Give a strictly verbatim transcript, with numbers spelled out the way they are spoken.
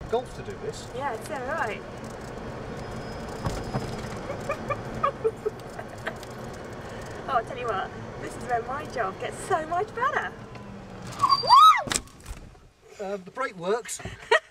golf to do this. Yeah, it's all right. Oh, I'll tell you what, this is where my job gets so much better. Uh, the brake works.